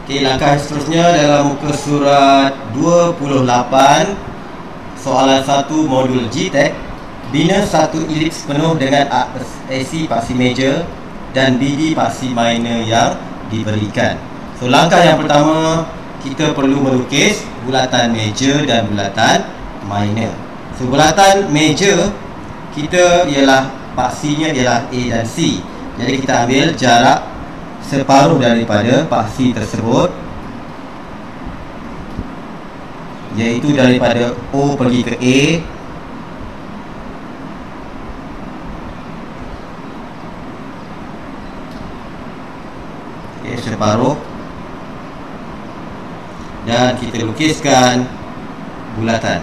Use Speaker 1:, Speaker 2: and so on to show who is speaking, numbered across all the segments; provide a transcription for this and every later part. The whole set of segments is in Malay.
Speaker 1: Okey, langkah seterusnya dalam muka surat 28, soalan 1 modul GTEC. Bina satu elips penuh dengan AC paksi major dan BD paksi minor yang diberikan. So langkah yang pertama, kita perlu melukis bulatan major dan bulatan minor. So bulatan major kita ialah paksinya ialah A dan C. Jadi kita ambil jarak separuh daripada paksi tersebut, iaitu daripada O pergi ke A, separuh, dan kita lukiskan bulatan.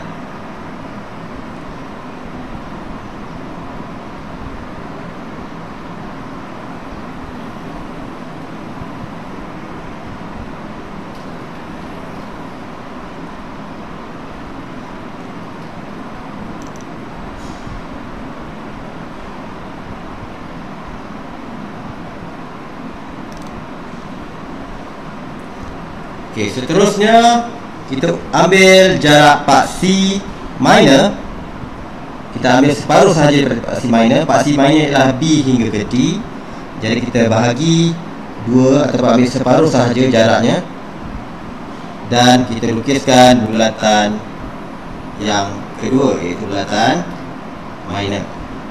Speaker 1: Okey, seterusnya kita ambil jarak paksi minor. Kita ambil separuh sahaja daripada paksi minor. Paksi minor ialah B hingga ke D. Jadi kita bahagi 2 atau ambil separuh sahaja jaraknya, dan kita lukiskan bulatan yang kedua, iaitu bulatan minor.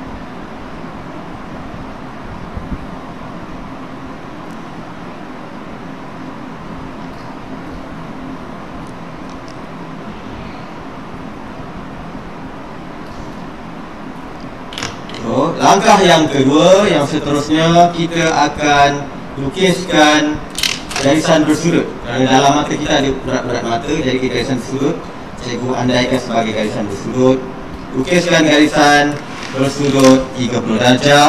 Speaker 1: Langkah yang kedua, yang seterusnya, kita akan lukiskan garisan bersudut. Kerana dalam mata kita ada berat-berat mata, jadi garisan bersudut cikgu andaikan sebagai garisan bersudut. Lukiskan garisan bersudut 30 darjah.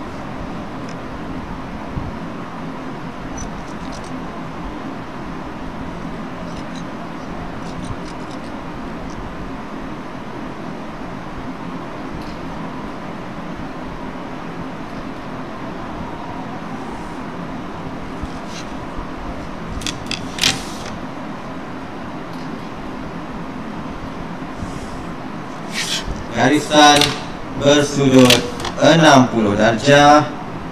Speaker 1: Garisan bersudut 60 darjah.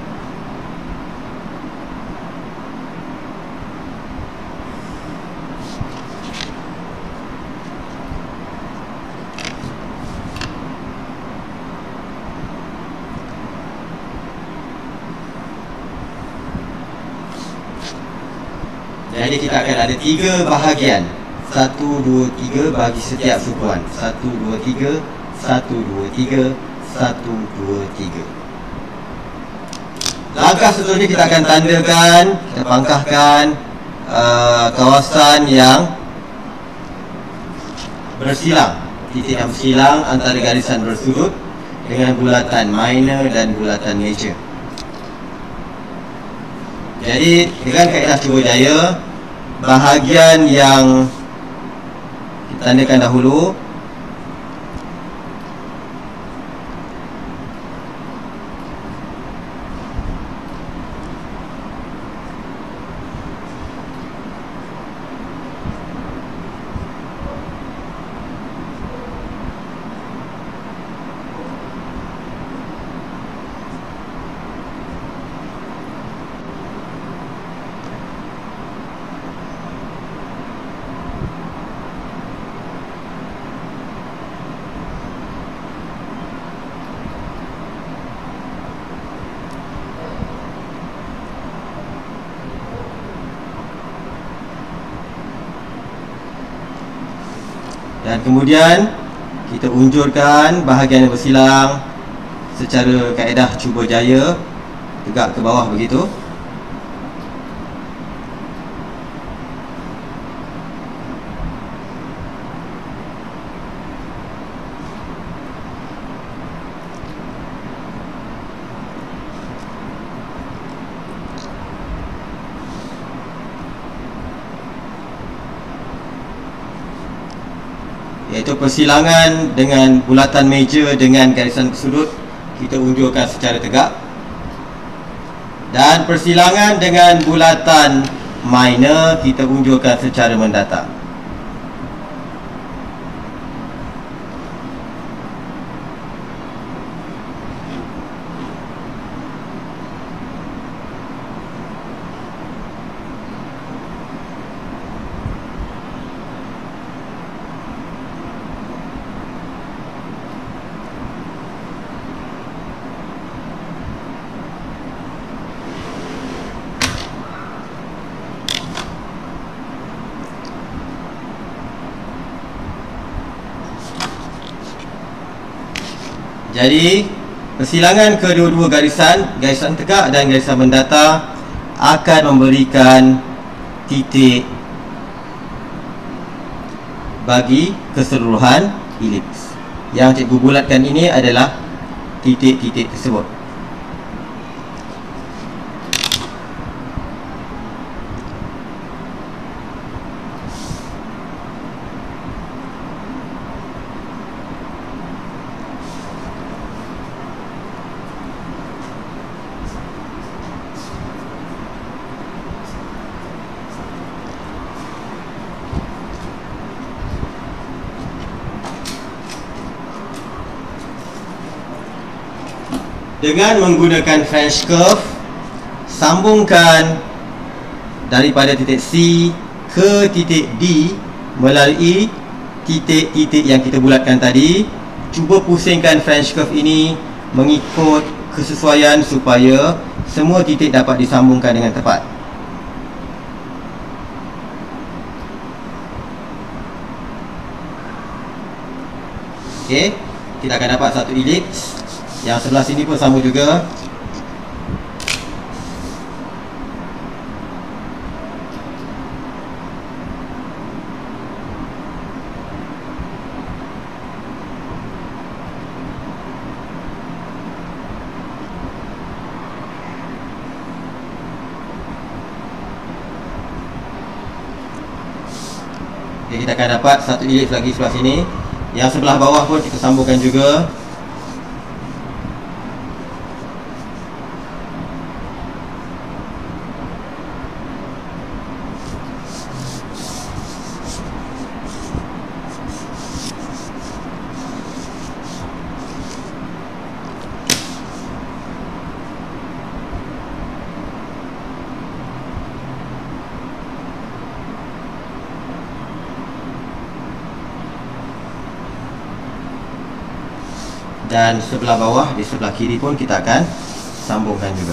Speaker 1: Jadi kita akan ada 3 bahagian. 1, 2, 3 bagi setiap sukuan. 1, 2, 3, 1, 2, 3, 1, 2, 3. Langkah seterusnya kita akan tandakan, kita pangkahkan kawasan yang bersilang, titik yang bersilang antara garisan bersudut dengan bulatan minor dan bulatan major. Jadi dengan kaedah cuba jaya, bahagian yang kita tandakan dahulu dan kemudian kita unjurkan bahagian yang bersilang secara kaedah cuba jaya, tegak ke bawah begitu. Iaitu persilangan dengan bulatan major dengan garisan bersudut kita unjurkan secara tegak, dan persilangan dengan bulatan minor kita unjurkan secara mendata. Jadi persilangan kedua-dua garisan, garisan tegak dan garisan mendata, akan memberikan titik bagi keseluruhan elips. Yang cikgu bulatkan ini adalah titik-titik tersebut. Dengan menggunakan French curve, sambungkan daripada titik C ke titik D melalui titik-titik yang kita bulatkan tadi. Cuba pusingkan French curve ini mengikut kesesuaian supaya semua titik dapat disambungkan dengan tepat. Okey, kita akan dapat satu elips. Yang sebelah sini pun sama juga. Okay, kita akan dapat satu elips lagi sebelah sini. Yang sebelah bawah pun kita sambungkan juga. Dan sebelah bawah, di sebelah kiri pun kita akan sambungkan juga.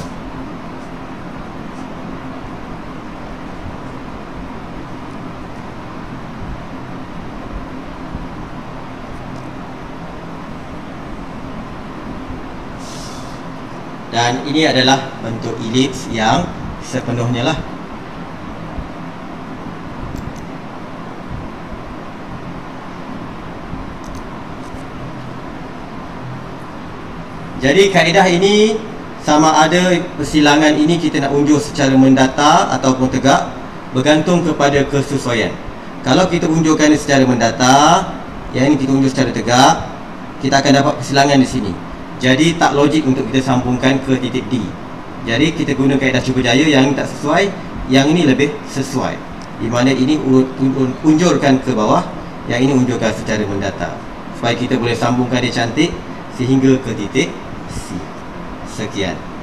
Speaker 1: Dan ini adalah bentuk elips yang sepenuhnya lah. Jadi kaedah ini sama ada persilangan ini kita nak unjur secara mendata ataupun tegak, bergantung kepada kesesuaian. Kalau kita unjurkan secara mendata, yang ini kita unjur secara tegak, kita akan dapat persilangan di sini. Jadi tak logik untuk kita sambungkan ke titik D. Jadi kita guna kaedah cuba jaya, yang ini tak sesuai, yang ini lebih sesuai. Di mana ini unjurkan ke bawah, yang ini unjurkan secara mendata, supaya kita boleh sambungkan dia cantik sehingga ke titik C. Sekian.